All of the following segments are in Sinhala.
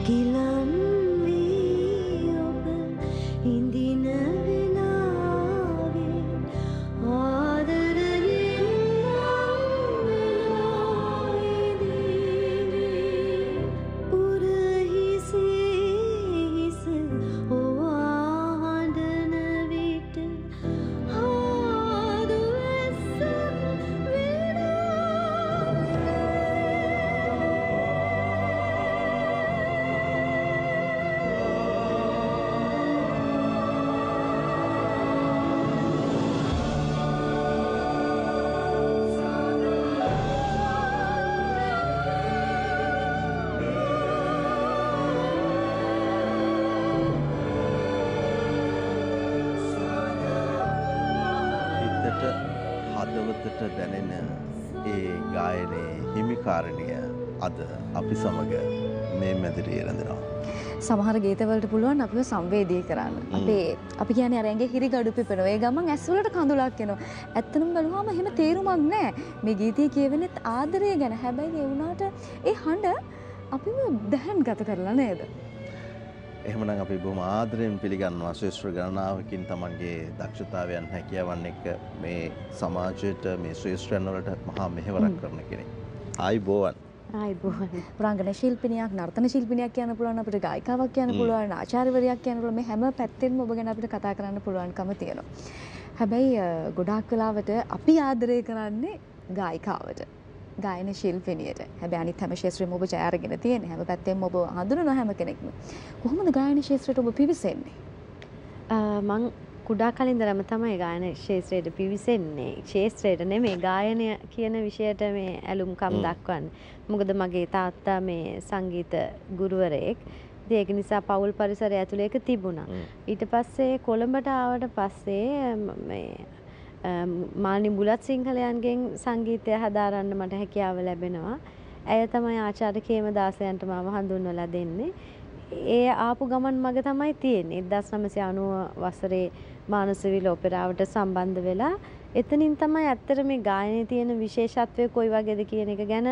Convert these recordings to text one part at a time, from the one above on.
ගිලන් වී ඔබ ඉඳින වෙලාවේ ආදරයෙන් නම් වෙලා ඉදිරි උරහිසේ හිස ඔවාහඬන විට ආදු ඇස හදවතට දැනෙන ඒ ගායනයේ හිමිකාරණිය අද අපි සමග මේ මැදිරියේ රැඳෙනවා. සමහර ගීතවලට පුළුවන් අපිව සංවේදී කරන්න. අපි කියන්නේ අර ඇඟේ හිරිගඩු පිපෙනවා. ඒ ගමන් ඇස් වලට කඳුලක් එනවා. ඇත්තටම බලුවාම එහෙම තේරුමක් නැහැ. මේ ගීතය කියවෙන්නේ ආදරය ගැන. හැබැයි ඒ වුණාට ඒ හඬ අපිව දැහන්ගත කරලා නේද? එහෙමනම් අපි බොහොම ආදරයෙන් පිළිගන්නවා ශ්‍රේෂ්ඨ ගණනාවකින් තමන්ගේ දක්ෂතාවයන් හැකියාවන් එක්ක මේ සමාජයට මේ ශ්‍රේෂ්ඨයන් වලට මහා මෙහෙවරක් කරන කෙනෙක්. ආයිබෝවන්. ආයිබෝවන්. පුරාංගන ශිල්පිනියක්, නර්තන ශිල්පිනියක් කියන්න පුළුවන්, අපිට ගායිකාවක් කියන්න පුළුවන්, ආචාර්යවරියක් කියන්න පුළුවන්. මේ හැම පැත්තෙන්ම ඔබ ගැන අපිට කතා කරන්න පුළුවන්කම තියෙනවා. හැබැයි ගොඩාක් වෙලාවට අපි ආදරය කරන්නේ ගායිකාවට. ගායන ශිල්පිනියට. හැබැයි අනිත් හැම ශාස්ත්‍රෙම ඔබ ජය අරගෙන තියෙන හැම පැත්තෙම ඔබ හඳුනන හැම කෙනෙක්ම. කොහොමද ගායන ශාස්ත්‍රයට ඔබ පිවිසෙන්නේ? මං කුඩා කලින් ඉඳලම තමයි ගායන ශාස්ත්‍රයට පිවිසෙන්නේ. ශාස්ත්‍රයට නෙමෙයි ගායනය කියන විෂයට මේ ඇලුම්කම් දක්වන්නේ. මොකද මගේ තාත්තා මේ සංගීත ගුරුවරයෙක්. ඒක නිසා පවුල් පරිසරය ඇතුලේ ඒක තිබුණා. ඊට පස්සේ කොළඹට ආවට පස්සේ මේ මානි බුලත් සිංහලයන්ගෙන් සංගීතය හදාරන්න මට හැකියාව ලැබෙනවා. ඇය තමයි ආචාර්ය කේමදාසයන්ට මාව හඳුන්වලා දෙන්නේ. ඒ ආපු ගමන් මග තමයි තියෙන්නේ. 1990 වසරේ මානසවිල ඔපෙරාවට සම්බන්ධ වෙලා එතනින් තමයි ඇත්තට මේ ගායනයේ තියෙන විශේෂත්වය කොයි වගේද කියන එක ගැන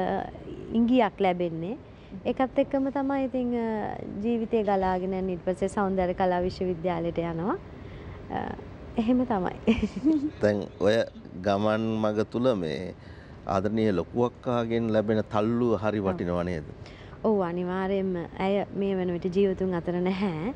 ඉඟියක් ලැබෙන්නේ. ඒකත් එක්කම තමයි ඉතින් ජීවිතේ ගලාගෙන යන්නේ. ඊට පස්සේ සෞන්දර්ය කලා විශ්වවිද්‍යාලයට යනවා. එහෙම තමයි. දැන් ඔය ගමන් මඟ තුල මේ ආදරණීය ලොකු අක්කාගෙන් ලැබෙන තල්ලුව හරි වටිනව නේද? ඔව් අනිවාර්යයෙන්ම. ඇය මේ වෙන විට ජීවිතුන් අතර නැහැ.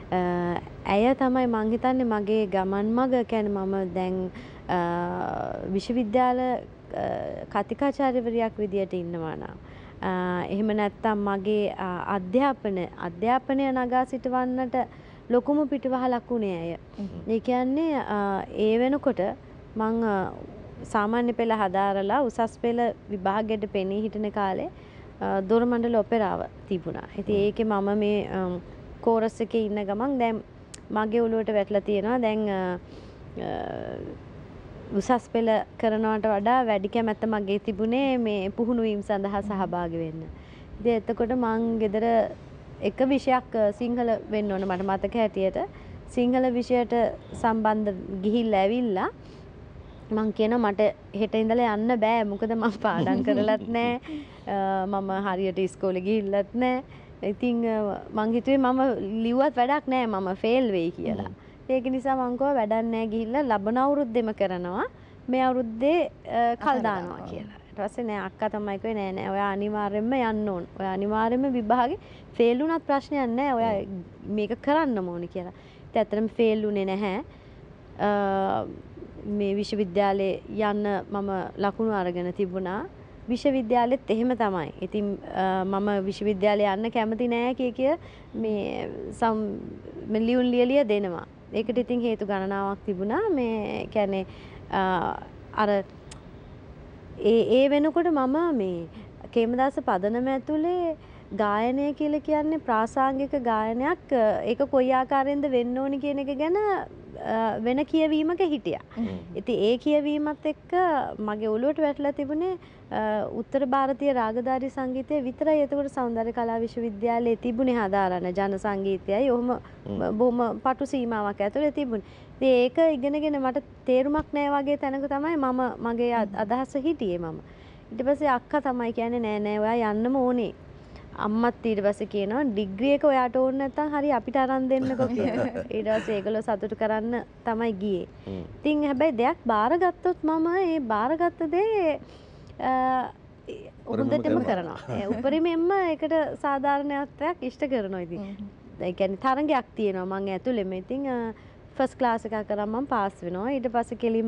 ඇය තමයි මං හිතන්නේ මගේ ගමන් මඟ කියන්නේ මම දැන් විශ්වවිද්‍යාල කතිකාචාර්යවරියක් විදියට ඉන්නවා නම් එහෙම නැත්නම් මගේ අධ්‍යාපනය නගා සිටවන්නට ලොකුම පිටවහලක් උනේ ඇය. ඒ කියන්නේ ඒ වෙනකොට මං සාමාන්‍ය පෙළ හදාරලා උසස් පෙළ විභාගයට පෙනී හිටින කාලේ දොරමණ්ඩල ඔපෙරාව තිබුණා. ඉතින් ඒකේ මම මේ කෝරස් එකේ ඉන්න ගමන් දැන් මගේ ඔළුවට වැටලා තියෙනවා දැන් උසස් පෙළ කරනවට වඩා වැඩි කැමැත්ත මගේ තිබුණේ මේ පුහුණු වීම සඳහා සහභාගී වෙන්න. ඉතින් එතකොට මං ගෙදර එක විෂයක් සිංහල වෙන්න ඕන මට මතක හැටියට සිංහල විෂයට සම්බන්ධ ගිහිල්ලා ඇවිල්ලා මං කියනවා මට හෙට ඉඳලා යන්න බෑ මොකද මම පාඩම් කරලත් නෑ මම හරියට ඉස්කෝලේ ගිහිල්ලත් නෑ ඉතින් මං හිතුවේ මම ලිව්වත් වැඩක් නෑ මම ෆේල් වෙයි කියලා. ඒක නිසා මං කිව්වා වැඩක් නෑ ගිහිල්ලා ලබන අවුරුද්දෙම කරනවා මේ අවුරුද්දේ කල් දානවා කියලා. ඊට පස්සේ නෑ අක්කා තමයි කිව්වේ නෑ ඔයා අනිවාර්යෙන්ම යන්න ඕන. ඔයා අනිවාර්යෙන්ම විභාගේ ෆේල් වුණත් ප්‍රශ්නයක් නෑ. ඔයා මේක කරන්නම ඕනේ කියලා. ඉතින් ඇත්තටම ෆේල් වුණේ නැහැ. මේ විශ්වවිද්‍යාලේ යන්න මම ලකුණු අරගෙන තිබුණා. විශ්වවිද්‍යාලෙත් එහෙම තමයි. ඉතින් මම විශ්වවිද්‍යාලේ යන්න කැමති නෑ කිය මේ ලියුම් ලියලිය දෙනවා. ඒකට ඉතින් හේතු ගණනාවක් තිබුණා. මේ කියන්නේ අර ඒ වෙනකොට මම මේ කේමදාස පදනම ඇතුලේ ගායනය කියලා කියන්නේ ප්‍රාසංගික ගායනයක් ඒක කොයි ආකාරයෙන්ද වෙන්න ඕනි කියන එක ගැන වෙන කියවීමක හිටියා. ඉතින් ඒ කියවීමත් එක්ක මගේ ඔළුවට වැටලා තිබුණේ උත්තර ಭಾರತೀಯ රාගධාරී සංගීතය විතරයි. එතකොට සෞන්දර්ය කලා විශ්වවිද්‍යාලයේ තිබුණේ හදාරන ජන සංගීතයයි. ඔහොම බොහොම පටු සීමාවක් ඇතුලේ තිබුණේ. ඉතින් ඒක ඉගෙනගෙන මට තේරුමක් නැහැ වගේ තැනක තමයි මගේ අදහස හිටියේ මම. ඊට පස්සේ අක්කා තමයි කියන්නේ නෑ ඔයා යන්නම ඕනේ. අම්මත් ඊට පස්සේ කියනවා ඩිග්‍රී එක ඔයාට ඕන නැත්නම් හරි අපිට අරන් දෙන්නකෝ කියලා. ඊට පස්සේ ඒගොල්ලෝ සතුටු කරන්න තමයි ගියේ. ඉතින් හැබැයි දෙයක් බාරගත්තොත් මම ඒ බාරගත්ත දේ හොඳටම කරනවා. උපරිමයෙන්ම ඒකට සාධාරණත්වයක් ඉෂ්ට කරනවා ඉතින්. ඒ කියන්නේ තරංගයක් තියෙනවා මම ඇතුළෙම. ඉතින් ෆස්ට් ක්ලාස් එකක් කරා මම පාස් වෙනවා. ඊට පස්සේ කෙලින්ම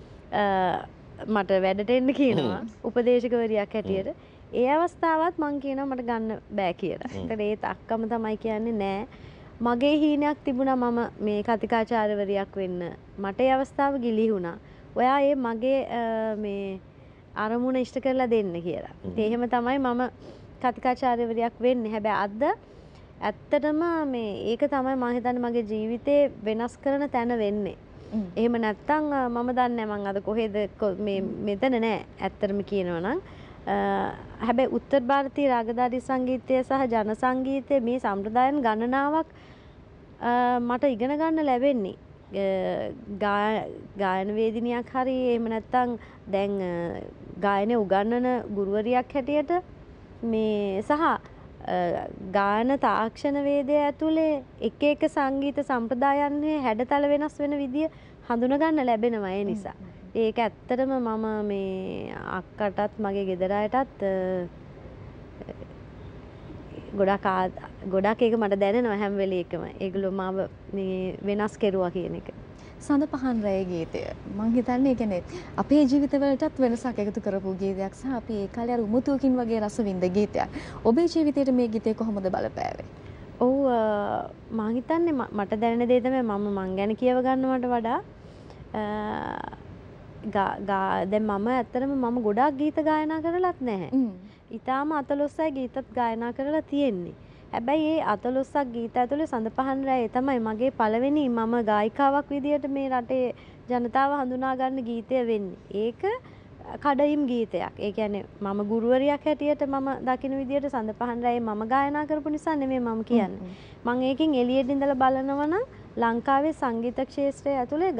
මට වැඩට එන්න කියනවා උපදේශකවරියක් හැටියට. ඒ අවස්ථාවත් මං කියනවා මට ගන්න බෑ කියලා. ඒකට ඒත් අක්කම තමයි කියන්නේ නෑ. මගේ හීනයක් තිබුණා මම මේ කතිකාචාර්යවරියක් වෙන්න. මට ඒ අවස්ථාව ගිලිහුණා. ඔයා ඒ මගේ මේ අරමුණ ඉෂ්ට කරලා දෙන්න කියලා. ඉතින් එහෙම තමයි මම කතිකාචාර්යවරියක් වෙන්නේ. හැබැයි අද ඇත්තටම මේ ඒක තමයි මම හිතන්නේ මගේ ජීවිතේ වෙනස් කරන තැන වෙන්නේ. එහෙම නැත්තම් මම දන්නේ මං අද කොහෙද මේ මෙතන නෑ ඇත්තටම කියනවා නම්. හැබැයි උත්තර ಭಾರತೀಯ රාගධාරී සංගීතය සහ ජන සංගීතය මේ සම්ප්‍රදායන් ගණනාවක් මට ඉගෙන ගන්න ලැබෙන්නේ. ගායන වේදිනියක් හරි එහෙම නැත්තම් දැන් ගායනය උගන්වන ගුරුවරියක් හැටියට මේ සහ ගායන තාක්ෂණ වේදය ඇතුලේ එක එක සංගීත සම්ප්‍රදායන්ගේ හැඩතල වෙනස් වෙන විදිය හඳුනා ගන්න ලැබෙනවා ඒ නිසා. ඒක ඇත්තටම මම මේ අක්කටත් මගේ ගෙදර අයටත් ගොඩක් ඒක මට දැනෙනවා හැම වෙලේකම. ඒගොල්ලෝ මාව මේ වෙනස් කෙරුවා කියන එක. සඳ පහන් රැය ගීතය මං හිතන්නේ කියන්නේ අපේ ජීවිතවලටත් වෙනසක් එකතු කරපු ගීතයක් සහ අපි ඒ කාලේ අර උමුතුවකින් වගේ රස විඳ ගීතයක්. ඔබේ ජීවිතේට මේ ගීතය කොහොමද බලපෑවේ? ඔව් මං හිතන්නේ මට දැනෙන දේ තමයි මං ගැන කියව ගන්නවට වඩා දැන් මම ඇත්තටම මම ගොඩාක් ගීත ගායනා කරලත් නැහැ. ඊටාම අතලොස්සයි ගීතත් ගායනා කරලා තියෙන්නේ. හැබැයි ඒ අතලොස්සක් ගීත ඇතුලේ සඳ පහන් රැය තමයි මගේ පළවෙනි මම ගායිකාවක් විදියට මේ රටේ ජනතාව හඳුනා ගන්න ගීතය වෙන්නේ. ඒක කඩයිම් ගීතයක්. ඒ කියන්නේ මම ගුරුවරියක් හැටියට මම දකින විදියට සඳ පහන් රැය මම ගායනා කරපු නිසා නෙමෙයි මම කියන්නේ. මම ඒකෙන් එළියට ඉඳලා බලනවා නම් ලංකාවේ සංගීත ක්ෂේත්‍රය ඇතුලේ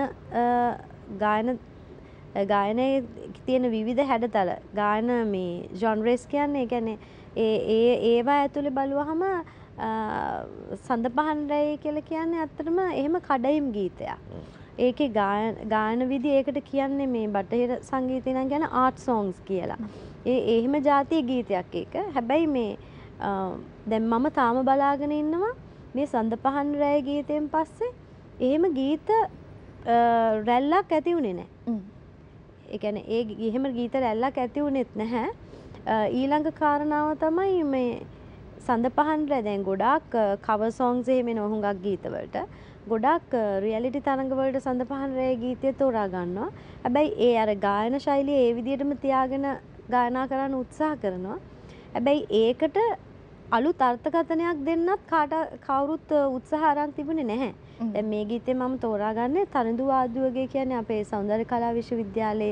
ගායනයේ තියෙන විවිධ හැඩතල ගායන මේ ජොන්රස් කියන්නේ ඒ කියන්නේ ඒවා ඇතුලේ බලුවහම සඳ පහන් රැය කියලා කියන්නේ ඇත්තටම එහෙම කඩයිම් ගීතයක්. ඒකේ ගායන විදි ඒකට කියන්නේ මේ බටහිර සංගීතය නම් කියන්නේ ආර්ට් සොන්ග්ස් කියලා. එහෙම ජාතිය ගීතයක් ඒක. හැබැයි මේ දැන් මම තාම බලාගෙන ඉන්නවා මේ සඳ පහන් රැය ගීතයෙන් පස්සේ එහෙම ගීත රැල්ලක් ඇති වුණේ නැහැ. ඒ කියන්නේ එහෙම ගීත රැල්ලක් ඇති වුණෙත් නැහැ. ඊළඟ කාරණාව තමයි මේ සඳ පහන් රැය දැන් ගොඩාක් කවර් සොන්ග්ස් එහෙම එනවා හුඟක් ගීතවලට. ගොඩාක් රියැලිටි තරඟවලට සඳ පහන් රැය ගීතය තෝරා ගන්නවා. හැබැයි ඒ අර ගායන ශෛලිය ඒ විදිහටම තියාගෙන ගායනා කරන්න උත්සාහ කරනවා. හැබැයි ඒකට අලුත් අර්ථකථනයක් දෙන්නත් කවුරුත් උත්සාහ අරන් තිබුණේ නැහැ. දැන් මේ ගීතේ මම තෝරාගන්නේ තරිඳු වාද්දුවගේ කියන්නේ අපේ සෞන්දර්ය කලා විශ්වවිද්‍යාලයේ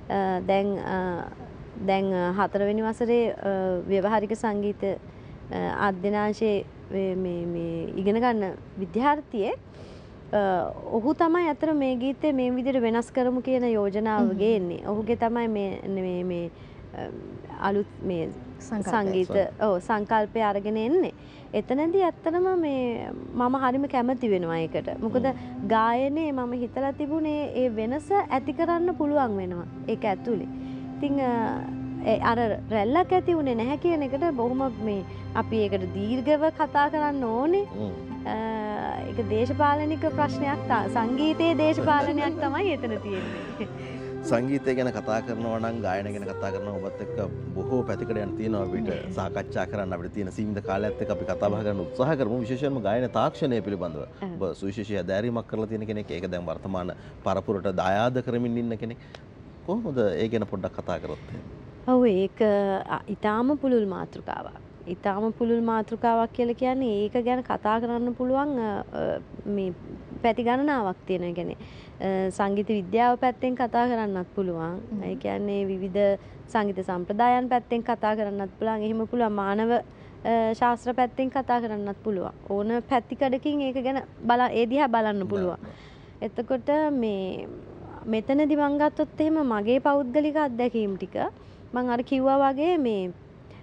දැන් 4 වෙනි වසරේ ව්‍යවහාරික සංගීත අධ්‍යනාංශයේ මේ ඉගෙන ගන්න විද්‍යාර්ථියෙක් ඔහු තමයි අතර මේ ගීතේ මේ විදිහට වෙනස් කරමු කියන යෝජනාව ගේන්නේ. ඔහුගේ තමයි මේ අලුත් මේ සංගීත සංකල්පය අරගෙන එන්නේ. එතනදී ඇත්තටම මේ මම හරිම කැමති වෙනවා ඒකට. මොකද ගායනයේ මම හිතලා තිබුණේ ඒ වෙනස ඇති කරන්න පුළුවන් වෙනවා ඒක ඇතුලේ. ඉතින් අර රැල්ලක් ඇති වුණේ නැහැ කියන එකට බොහොම මේ අපි ඒකට දීර්ඝව කතා කරන්න ඕනේ. ඒක දේශපාලනික ප්‍රශ්නයක් සංගීතයේ දේශපාලනයක් තමයි එතන තියෙන්නේ. සංගීතය ගැන කතා කරනවා නම් ගායන ගැන කතා කරනවා ඔබත් එක්ක බොහෝ පැතිකඩ යන තියෙනවා අපිට සාකච්ඡා කරන්න අපිට තියෙන සීමිත කාලයත් එක්ක අපි කතා බහ කරන්න උත්සාහ කරමු විශේෂයෙන්ම ගායන තාක්ෂණය පිළිබඳව. ඔබ සුවිශේෂී අධ්‍යයනයක් කරලා තියෙන කෙනෙක් ඒක දැන් වර්තමාන පරපුරට දායාද කරමින් ඉන්න කෙනෙක්. කොහොමද ඒ ගැන පොඩ්ඩක් කතා කරොත්? ඔව් ඒක ඊටාම පුළුල් මාතෘකාවක්. ඊටාම පුළුල් මාතෘකාවක් කියලා කියන්නේ ඒක ගැන කතා කරන්න පුළුවන් මේ පැති ගණනාවක් තියෙනවා. ඒ කියන්නේ සංගීත විද්‍යාව පැත්තෙන් කතා කරන්නත් පුළුවන්. ඒ කියන්නේ විවිධ සංගීත සම්ප්‍රදායන් පැත්තෙන් කතා කරන්නත් පුළුවන්. එහෙම පුළුවන් මානව ශාස්ත්‍ර පැත්තෙන් කතා කරන්නත් පුළුවන්. ඕන පැතිකඩකින් ඒක ගැන ඒ දිහා බලන්න පුළුවන්. එතකොට මේ මෙතනදි මම ගත්තොත් එහෙම මගේ පෞද්ගලික අත්දැකීම් ටික මම අර කිව්වා වගේ මේ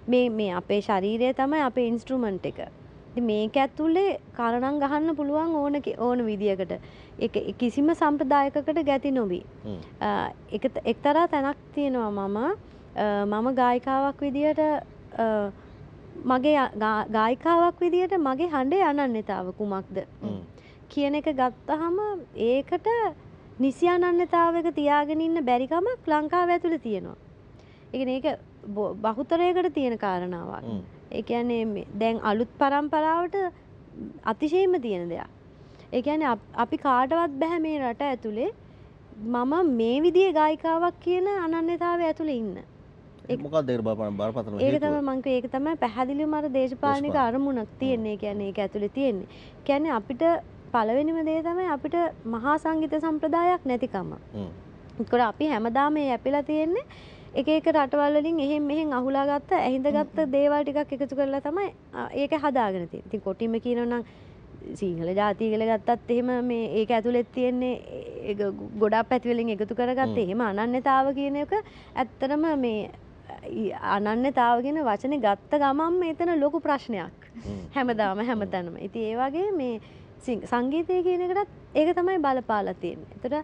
මේ අපේ ශරීරය තමයි අපේ ඉන්ස්ට්‍රුමන්ට් එක. ඉතින් මේක ඇතුලේ කරණම් ගහන්න පුළුවන් ඕන විදියකට. ඒක කිසිම සම්ප්‍රදායකකට ගැති නොවි. ඒක එක්තරා තැනක් තියෙනවා මම ගායිකාවක් විදියට මගේ ගායිකාවක් විදියට මගේ හඬේ අනන්‍යතාව කුමක්ද කියන එක ගත්තහම ඒකට නිසි අනන්‍යතාවයක තියාගෙන ඉන්න බැරි කමක් ලංකාව ඇතුලේ තියෙනවා. ඒ කියන්නේ ඒක බහුතරයකට තියෙන කාරණාවක්. ඒ කියන්නේ දැන් අලුත් පරම්පරාවට අතිශයින්ම තියෙන දෙයක්. ඒ කියන්නේ අපි කාටවත් බෑ මේ රට ඇතුලේ මම මේ විදිහේ ගායිකාවක් කියන අනන්‍යතාවය ඇතුලේ ඉන්න. මොකක්ද ඒක බරපතල ඒක තමයි මම කිව්වේ ඒක තමයි පැහැදිලිවම අර දේශපාලනික අරමුණක් තියෙන්නේ. කියන්නේ ඒක ඇතුලේ තියෙන්නේ. කියන්නේ අපිට පළවෙනිම දේ තමයි අපිට මහා සංගීත සම්ප්‍රදායක් නැතිකම. ඒකට අපි හැමදාම මේ ඇපිලා තියෙන්නේ එක එක රටවල් වලින් එහෙන් මෙහෙන් අහුලා ගත්ත ඇහිඳගත්ත දේවල් ටිකක් එකතු කරලා තමයි ඒක හදාගෙන තියෙන්නේ. ඉතින් කොටින්ම කියනවා නම් සිංහල ජාතිය කියලා ගත්තත් එහෙම මේ ඒක ඇතුළේ තියෙන්නේ ඒක ගොඩක් පැති වලින් එකතු කරගත්ත එහෙම අනන්‍යතාව කියන එක ඇත්තටම මේ අනන්‍යතාව කියන වචනේ ගත්ත ගමන් මෙතන ලොකු ප්‍රශ්නයක්. හැමදාම හැමතැනම. ඉතින් ඒ වගේ මේ සංගීතය කියන එකටත් ඒක තමයි බලපාලා තියෙන්නේ. ඒතර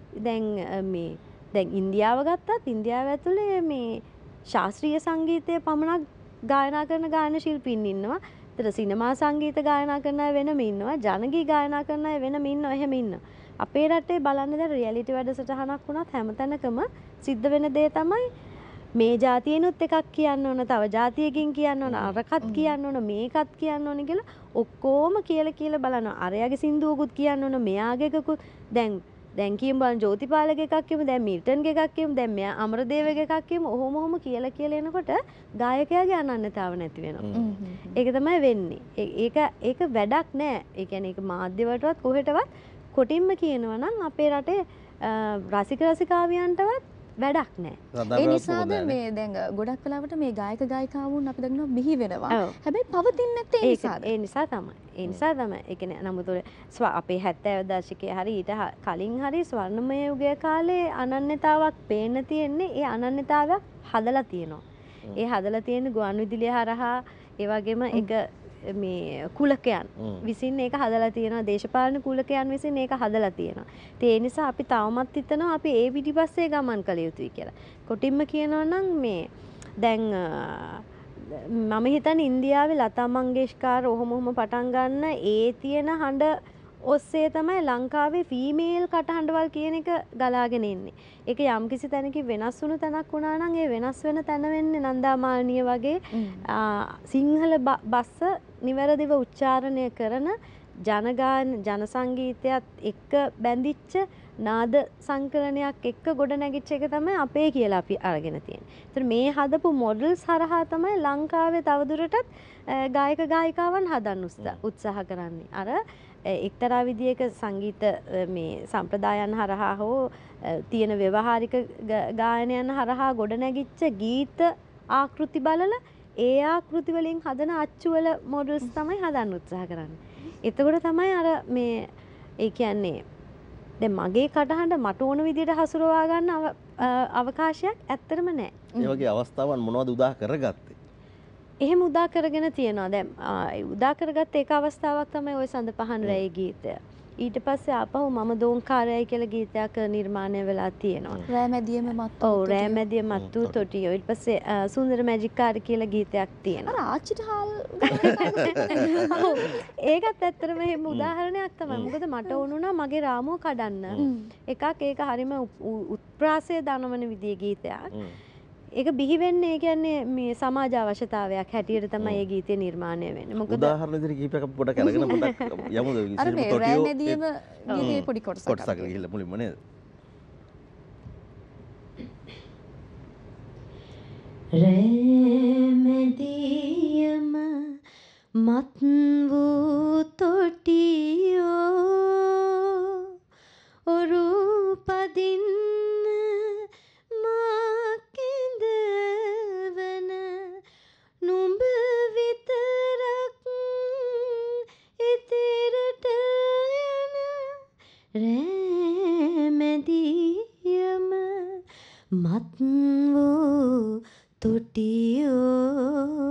දැන් ඉන්දියාව ගත්තත් ඉන්දියාව ඇතුලේ මේ ශාස්ත්‍රීය සංගීතය පමණක් ගායනා කරන ගායන ශිල්පීන් ඉන්නවා. ඒතර සිනමා සංගීත ගායනා කරන අය වෙනම ඉන්නවා. ජනගී ගායනා කරන අය වෙනම ඉන්නවා. එහෙම ඉන්නවා. අපේ රටේ බලන්න දැන් රියැලිටි වැඩසටහනක් වුණත් හැමතැනකම සිද්ධ වෙන දේ තමයි මේ ජාතියනොත් එකක් කියන්න ඕන, තව ජාතියකින් කියන්න ඕන, අරකත් කියන්න ඕන, මේකත් කියන්න ඕන කියලා ඔක්කොම කියලා බලනවා. අරයාගේ සින්දුවකුත් කියන්න ඕන, මෙයාගේකකුත් දැන් කියමු බලන්න ජෝතිපාලගේ එකක් කියමු, දැන් මිල්ටන්ගේ එකක් කියමු, දැන් මෙයා අමරදේවගේ එකක් කියමු. ඔහොම කියලා එනකොට ගායකයාගේ අනන්‍යතාව නැති වෙනවා. ඒක තමයි වෙන්නේ. ඒක වැඩක් නෑ. ඒ කියන්නේ ඒක මාධ්‍ය වලටවත් කොහෙටවත් කොටින්ම කියනවා නම් අපේ රටේ රසික රසිකාවියන්ටවත් වැඩක් නෑ. ඒ නිසාද මේ දැන් ගොඩක් වෙලාවට මේ ගායක ගායිකාවුන් අපි දන්නවා බිහි වෙනවා. හැබැයි පවතින්නේ නැත්තේ ඒ නිසාද? ඒ නිසා තමයි. ඒ කියන්නේ නමුත් අපේ 70 දශකයේ හරි ඊට කලින් හරි ස්වර්ණමය යුගයේ කාලේ අනන්‍යතාවක් පේන්න තියෙන්නේ. ඒ අනන්‍යතාවයක් හදලා තියෙනවා. ඒ හදලා තියෙන ගුවන් විදුලිය හරහා ඒ වගේම එක මේ කුලකයන් විසින් ඒක හදලා තියෙනවා. දේශපාලන කුලකයන් විසින් ඒක හදලා තියෙනවා. ඒ නිසා අපි තවමත් හිතනවා අපි ඒ පිටිපස්සේ ගමන් කළ යුතුයි කියලා. කොටින්ම කියනවා නම් මේ දැන් මම හිතන්නේ ඉන්දියාවේ ලතා මංගেশකර් ඔහොම පටන් ගන්න ඒ තියෙන හඬ ඔස්සේ තමයි ලංකාවේ ෆීමේල් කටහඬවල් කියන එක ගලාගෙන එන්නේ. ඒක යම්කිසි තැනකින් වෙනස් වුණු තැනක් වුණා නම් ඒ වෙනස් වෙන තැන වෙන්නේ නන්දා මාලිනිය වගේ සිංහල බස්ස නිවැරදිව උච්චාරණය කරන ජන සංගීතයත් එක්ක බැඳිච්ච නාද සංකලනයක් එක්ක ගොඩ නැගිච්ච එක තමයි අපේ කියලා අපි අරගෙන තියෙන්නේ. ඒතර මේ හදපු මොඩල්ස් හරහා තමයි ලංකාවේ තවදුරටත් ගායක ගායිකාවන් හදන්න උත්සාහ කරන්නේ. අර එක්තරා විදියක සංගීත මේ සම්ප්‍රදායන් හරහා හෝ තියෙන ව්‍යවහාරික ගායනයන් හරහා ගොඩ නැගිච්ච ගීත ආකෘති බලලා ඒ ආකෘති වලින් හදන අච්චු වල මොඩල්ස් තමයි හදන්න උත්සාහ කරන්නේ. එතකොට තමයි අර මේ ඒ කියන්නේ දැන් මගේ කටහඬ මට ඕන විදියට හසුරවා ගන්න අවකාශයක් ඇත්තටම නැහැ. ඒ වගේ අවස්ථාවන් මොනවද උදා කරගත්තේ? එහෙම උදා කරගෙන තියෙනවා. දැන් උදා කරගත්ත එක අවස්ථාවක් තමයි ওই සඳ පහන් රැයි ගීතය. ඊට පස්සේ ආපහු මම දෝංකාරයයි කියලා ගීතයක් නිර්මාණය වෙලා තියෙනවා. රෑමැදියම මත්තු. ඔව් රෑමැදිය මත්තු තොටියෝ. ඊට පස්සේ සුන්දර මැජික් කාර් කියලා ගීතයක් තියෙනවා. අර ආච්චිට හාල් ඒකත් ඇත්තටම එහෙම උදාහරණයක් තමයි. මොකද මට වුණා මගේ රාමුව කඩන්න එකක් ඒක හරිම උත්ප්‍රාසය දනවන විදිහේ ගීතයක්. ඒක බිහි වෙන්නේ ඒ කියන්නේ මේ සමාජ අවශ්‍යතාවයක් හැටියට තමයි මේ ගීතය නිර්මාණය වෙන්නේ. මොකද උදාහරණ විදිහට කීපයක් අපි පොඩක් අරගෙන පොඩක් යමුද අර මේ රෑමැදියම ගීතේ පොඩි කොටසක් ගිහිල්ලා මුලින්ම නේද? රෑමැදියම මත් වූ තොටියෝ ඔරු පදින්න මාකෙඳවන නුඹ විතරක් ඉතිරට යන රෑමැදියම මත් වූ තොටියෝ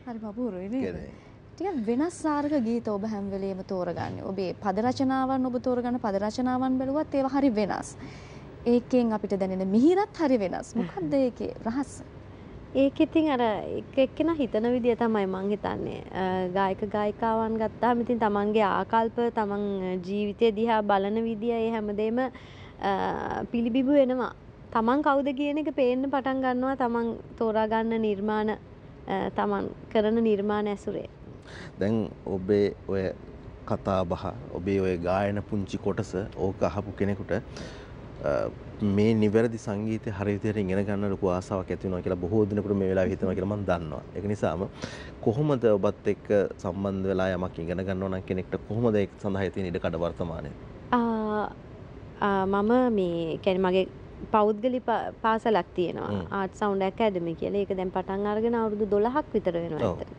හරි අපූර්වයි නේද? කියන්නේ. ටිකක් වෙනස් සාරක ගීත ඔබ හැම වෙලේම තෝරගන්නේ. ඔබේ පද රචනාවන් ඔබ තෝරගන්න පද රචනාවන් බැලුවත් ඒවා හරි වෙනස්. ඒකෙන් අපිට දැනෙන මිහිරත් හරි වෙනස්. මොකක්ද ඒකේ රහස? ඒක ඉතින් අර එක්කෙනා හිතන විදිය තමයි මං හිතන්නේ. ගායක ගායිකාවන් ගත්තාම ඉතින් තමන්ගේ ආකල්ප තමන් ජීවිතය දිහා බලන විදිය ඒ හැමදේම පිළිබිඹු වෙනවා. තමන් කවුද කියන එක පේන්න පටන් ගන්නවා තමන් තෝරා ගන්න නිර්මාණ තමන් කරන නිර්මාණ ඇසුරේ. දැන් ඔබේ ඔය කතා බහ ඔබේ ඔය ගායන පුංචි කොටස ඕක අහපු කෙනෙකුට මේ නිවැරදි සංගීතය හරි විදිහට ඉගෙන ගන්න ලොකු ආසාවක් ඇති වෙනවා කියලා බොහෝ දිනකට මේ වෙලාවේ හිතනවා කියලා මම දන්නවා. ඒක නිසාම කොහොමද ඔබත් එක්ක සම්බන්ධ වෙලා යමක් ඉගෙන ගන්නවා නම් කෙනෙක්ට කොහොමද ඒක සඳහා තියෙන ඉඩ කඩ වර්තමානයේ? මම මේ කියන්නේ මගේ පෞද්ගලික පාසලක් තියෙනවා. ආර්ට් සවුන්ඩ් ඇකඩමි කියලා. ඒක දැන් පටන් අරගෙන අවුරුදු 12ක් විතර වෙනවා ඇත්තට.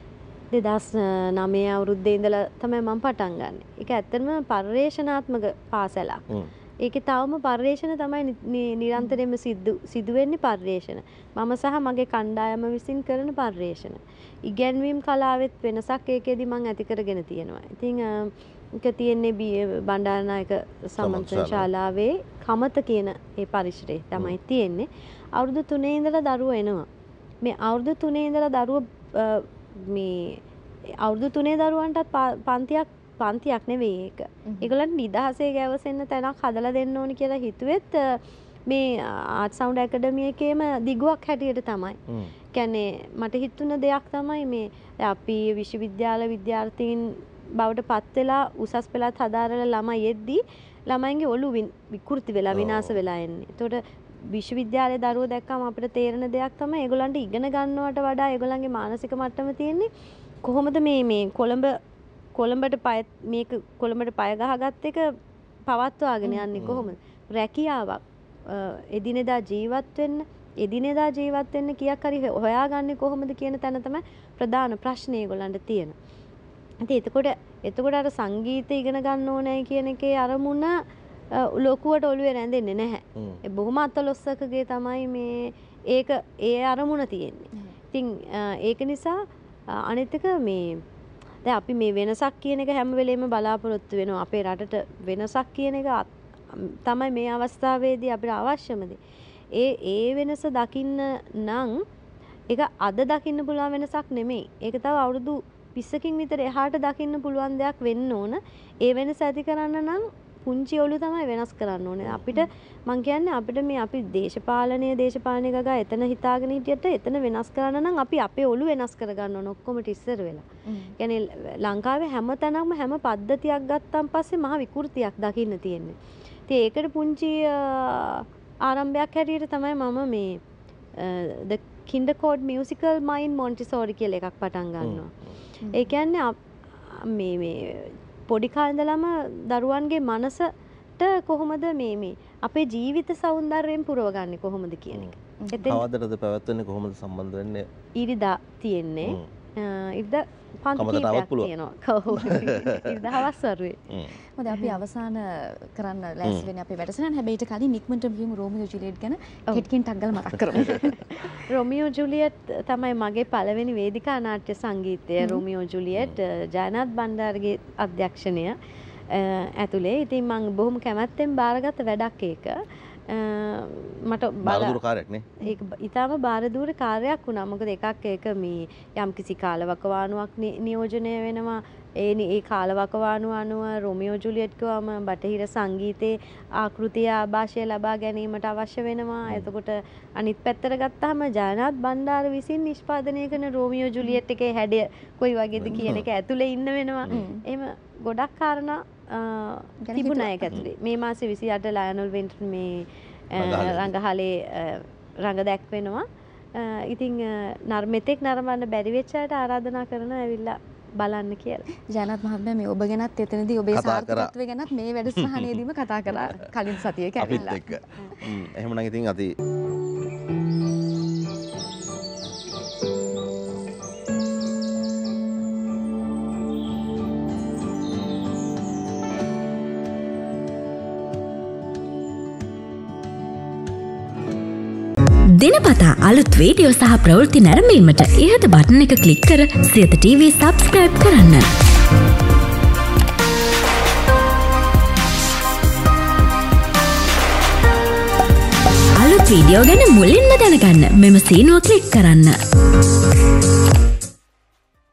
2009 අවුරුද්දේ ඉඳලා තමයි මම පටන් ගන්නෙ. ඒක ඇත්තටම පර්යේෂණාත්මක පාසලක්. ඒකේ තවම පර්යේෂණ තමයි නිරන්තරයෙන්ම සිදු වෙන්නේ පර්යේෂණ. මම සහ මගේ කණ්ඩායම විසින් කරන පර්යේෂණ. ඉගැන්වීම් කලාවෙත් වෙනසක් ඒකෙදි මම ඇති කරගෙන තියෙනවා. ඉතින් ඒක තියෙන්නේ බණ්ඩාරනායක සමන්ත ශාලාවේ කමත කියන ඒ පරිසරේ තමයි තියෙන්නේ. අවුරුදු 3 ඉඳලා දරුවෝ එනවා. මේ අවුරුදු 3 ඉඳලා දරුවෝ මේ අවුරුදු 3 දරුවන්ටත් පන්තියක් නෙවෙයි ඒක. ඒගොල්ලන්ට නිදහසේ ගැවසෙන්න තැනක් හදලා දෙන්න ඕනි කියලා හිතුවෙත් මේ ආර්ට් සවුන්ඩ් ඇකඩමි එකේම දිගුවක් හැටියට තමයි. කියන්නේ මට හිතුණ දෙයක් තමයි මේ අපි විශ්වවිද්‍යාල විද්‍යාර්ථීන් බවට පත් වෙලා උසස් පෙළත් හදාරලා ළමයි එද්දී ළමයින්ගේ ඔළුව විකෘති වෙලා විනාශ වෙලා එන්නේ. ඒතකොට විශ්වවිද්‍යාලයේ දරුවෝ දැක්කම අපිට තේරෙන දෙයක් තමයි ඒගොල්ලන්ට ඉගෙන ගන්නවට වඩා ඒගොල්ලන්ගේ මානසික මට්ටම තියෙන්නේ කොහොමද මේ කොළඹට පය ගහගත් එක පවත්වාගෙන යන්නේ කොහොමද? රැකියාවක් එදිනෙදා ජීවත් වෙන්න කීයක් හරි හොයාගන්නේ කොහොමද කියන තැන තමයි ප්‍රධාන ප්‍රශ්නේ ඒගොල්ලන්ට තියෙන. ඉතින් එතකොට අර සංගීතය ඉගෙන ගන්න ඕනයි කියන එකේ අරමුණ ලොකුවට ඔළුවේ රැඳෙන්නේ නැහැ. ඒ බොහොම අතලොස්සකගේ තමයි මේ ඒ අරමුණ තියෙන්නේ. ඉතින් ඒක නිසා අනිත් එක මේ දැන් අපි මේ වෙනසක් කියන එක හැම වෙලෙම බලාපොරොත්තු වෙනවා. අපේ රටට වෙනසක් කියන එක තමයි මේ අවස්ථාවේදී අපිට අවශ්‍යම දේ. ඒ වෙනස දකින්න නම් ඒක අද දකින්න පුළුවන් වෙනසක් නෙමෙයි. ඒක තව අවුරුදු 20කින් විතර එහාට දකින්න පුළුවන් දෙයක් වෙන්න ඕන. ඒ වෙනස ඇති කරන්න නම් පුංචි ඔලු තමයි වෙනස් කරන්න ඕනේ. අපිට මං කියන්නේ අපිට මේ අපි දේශපාලනය ගගා එතන හිතාගෙන හිටියට එතන වෙනස් කරන්න නම් අපි අපේ ඔලු වෙනස් කරගන්න ඕන ඔක්කොම ඉස්සර වෙලා. කියන්නේ ලංකාවේ හැම තැනක්ම හැම පද්ධතියක් ගත්තාන් පස්සේ මහ විකෘතියක් දකින්න තියෙන්නේ. ඉතින් ඒකට පුංචි ආරම්භයක් හැටියට තමයි මම මේ the Kindercode Musical Mind Montessori කියලා එකක් පටන් ගන්නවා. ඒ කියන්නේ මේ පොඩි කාලේ ඉඳලම දරුවන්ගේ මනසට කොහොමද මේ අපේ ජීවිත සෞන්දර්යයෙන් පුරවගන්නේ කොහොමද කියන එක. කවදටද පැවැත්වෙන්නේ කොහොමද සම්බන්ධ වෙන්නේ? ඉරිදා තියෙන්නේ. ඉරිදා පන්තියක් තියෙනවා. ඉරිදා හවස් වරුවේ. මොකද අපි අවසාන කරන්න ලෑස්ති වෙන්නේ අපේ වැඩසටහන. හැබැයි ඊට කලින් ඉක්මනට කියමු රෝමියෝ ජුලියට් ගැන හෙට්කින් ටක් ගාලා මතක් කරමු. රෝමියෝ ජුලියට් තමයි මගේ පළවෙනි වේදිකා නාට්‍ය සංගීතය. රෝමියෝ ජුලියට් ජයනාත් බණ්ඩාරගේ අධ්‍යක්ෂණය ඇතුලේ. ඉතින් මම බොහොම කැමැත්තෙන් බාරගත්ත වැඩක් ඒක. මට බාරදූර කාර්යයක් නේ. ඒක ඊටම බාරදූර කාර්යයක් වුණා. මොකද එකක් ඒක මේ යම්කිසි කාලවකවානුවක් නියෝජනය වෙනවා. ඒ කාලවකවානුව අනුව රෝමියෝ ජුලියට් කියවම බටහිර සංගීතයේ ආකෘතිය ආభాෂය ලබා ගැනීමට අවශ්‍ය වෙනවා. එතකොට අනිත් පැත්තට ගත්තාම ජයනාත් බණ්ඩාර විසින් නිෂ්පාදනය කරන රෝමියෝ ජුලියට් එකේ හැඩය කොයි වගේද කියන එක ඇතුලේ ඉන්න වෙනවා. එහෙම ගොඩක් කාරණා තිබුණා ඒක ඇතුලේ. මේ මාසේ 28 ලයනල් වෙන්ටන් මේ රංගහලේ රංග දැක්වෙනවා. ඉතින් මෙතෙක් නරඹන්න බැරි වෙච්ච අයට ආරාධනා කරනවා ඇවිල්ලා බලන්න කියලා. ජයනාත් මහත්මයා මේ ඔබ ගැනත් එතනදී ඔබේ සාර්ථකත්වය ගැනත් මේ වැඩසටහනේදීම කතා කළා කලින් සතියේ කැවිලා. අපිත් එක්ක. එහෙමනම් ඉතින් අපි දිනපතා අලුත් වීඩියෝ සහ ප්‍රවෘත්ති නැරඹීමට ඉහත බටන් එක ක්ලික් කර සියත TV සබ්ස්ක්‍රයිබ් කරන්න. අලුත් වීඩියෝ ගැන මුලින්ම දැනගන්න මෙම සීනුව ක්ලික් කරන්න.